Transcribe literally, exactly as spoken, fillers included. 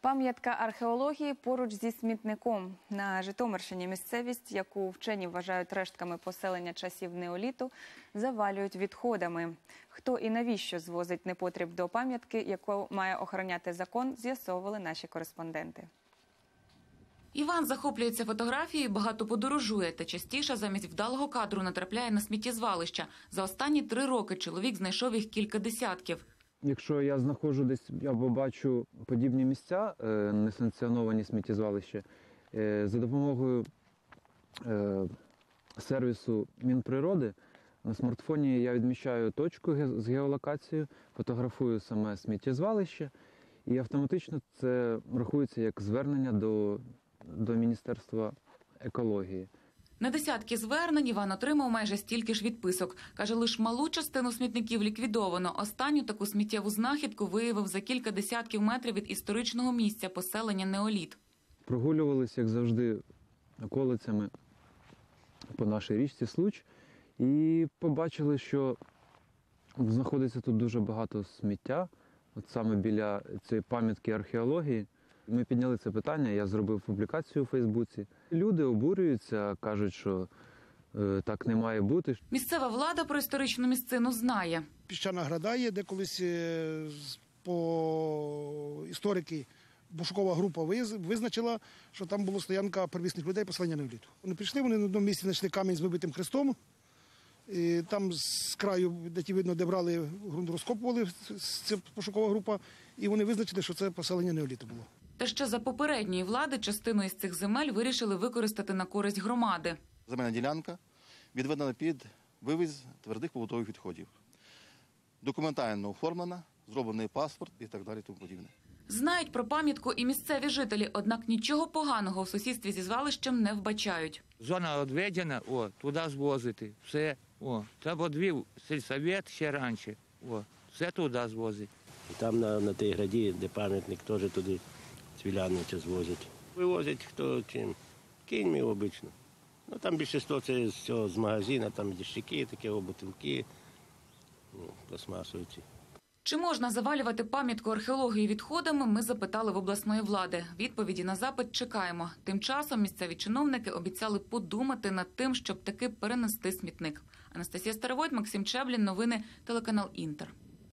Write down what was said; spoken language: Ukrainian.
Пам'ятка археології поруч зі смітником. На Житомирщині місцевість, яку вчені вважають рештками поселення часів неоліту, завалюють відходами. Хто і навіщо звозить непотріб до пам'ятки, яку має охороняти закон, з'ясовували наші кореспонденти. Іван захоплюється фотографією, багато подорожує та частіше замість вдалого кадру натрапляє на сміттєзвалища. За останні три роки чоловік знайшов їх кілька десятків. Якщо я знаходжу десь або бачу подібні місця, несанкціоновані сміттєзвалища, за допомогою сервісу Мінприроди на смартфоні я відмічаю точку з геолокацією, фотографую саме сміттєзвалище, і автоматично це рахується як звернення до, до Міністерства екології. На десятки звернень Іван отримав майже стільки ж відписок. Каже, лише малу частину смітників ліквідовано. Останню таку сміттєву знахідку виявив за кілька десятків метрів від історичного місця поселення неоліт. Прогулювалися, як завжди, околицями по нашій річці Случ і побачили, що знаходиться тут дуже багато сміття, от саме біля цієї пам'ятки археології. Ми підняли це питання, я зробив публікацію у Фейсбуці. Люди обурюються, кажуть, що е, так не має бути. Місцева влада про історичну місцину знає. Піщана града є, де колись е, по історики пошукова група визначила, що там була стоянка первісних людей поселення неоліту. Вони прийшли, вони на одному місці знайшли камінь з вибитим хрестом. І там з краю, де ті видно, де брали ґрунт, розкопували, ця пошукова група, і вони визначили, що це поселення неоліту було. Та ще за попередньої влади частину із цих земель вирішили використати на користь громади. Земельна ділянка відведена під вивіз твердих побутових відходів. Документально оформлена, зроблений паспорт і так далі. Тому подібне. Знають про пам'ятку і місцеві жителі, однак нічого поганого в сусідстві зі звалищем не вбачають. Зона відведена, о, туди звозити, все, о, це подвів сільсовет ще раніше, о, все туди звозить. Там на, на тій граді, де пам'ятник, теж туди цвілянниця звозять. Вивозять хто чим, кіньми обично. Ну, там більшість це з, цього, з магазину, там діщики, такі бутилки, ну, пластмасові. Чи можна завалювати пам'ятку археології відходами, ми запитали в обласної влади. Відповіді на запит чекаємо. Тим часом місцеві чиновники обіцяли подумати над тим, щоб таки перенести смітник. Анастасія Старовойт, Максим Чеблін, новини, телеканал «Інтер».